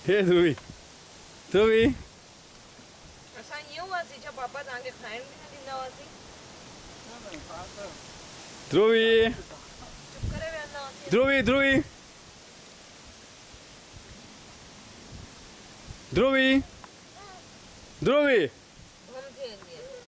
हे ध्रुवी ध्रुवी असां ईअं हुआसीं छा पापा तव्हांखे खाइण बि न ॾींदा हुआसीं? ध्रुवी चुप करे वेहंदा हुआसीं। ध्रुवी ध्रुवी ध्रुवी ध्रुवी